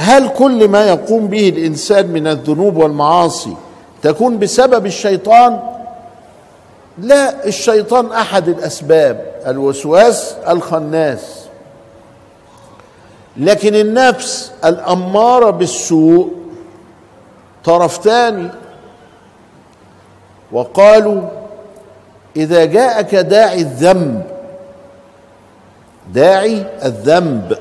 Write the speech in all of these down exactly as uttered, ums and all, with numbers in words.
هل كل ما يقوم به الإنسان من الذنوب والمعاصي تكون بسبب الشيطان؟ لا، الشيطان أحد الأسباب، الوسواس الخناس، لكن النفس الأمارة بالسوء طرف تاني. وقالوا إذا جاءك داعي الذنب، داعي الذنب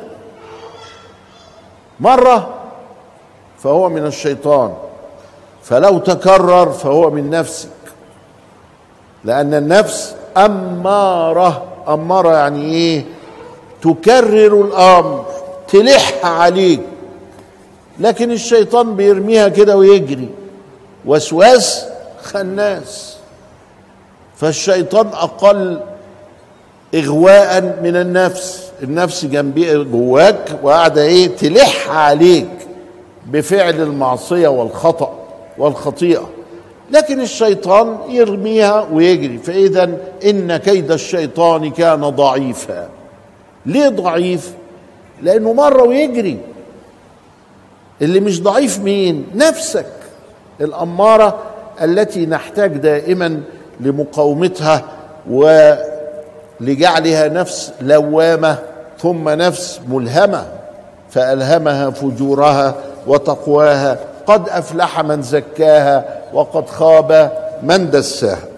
مرة فهو من الشيطان، فلو تكرر فهو من نفسك، لأن النفس أمارة. أمارة يعني إيه؟ تكرر الأمر، تلح عليك، لكن الشيطان بيرميها كده ويجري. وسواس خناس، فالشيطان أقل إغواء من النفس. النفس جنبي جواك وقاعدة إيه؟ تلح عليك بفعل المعصية والخطأ والخطيئة، لكن الشيطان يرميها ويجري. فإذا إن كيد الشيطان كان ضعيفا. ليه ضعيف؟ لأنه مرة ويجري. اللي مش ضعيف مين؟ نفسك الأمارة التي نحتاج دائما لمقاومتها ولجعلها نفس لوامة ثم نفس ملهمة، فألهمها فجورها وتقواها. قد أفلح من زكاها وقد خاب من دساها.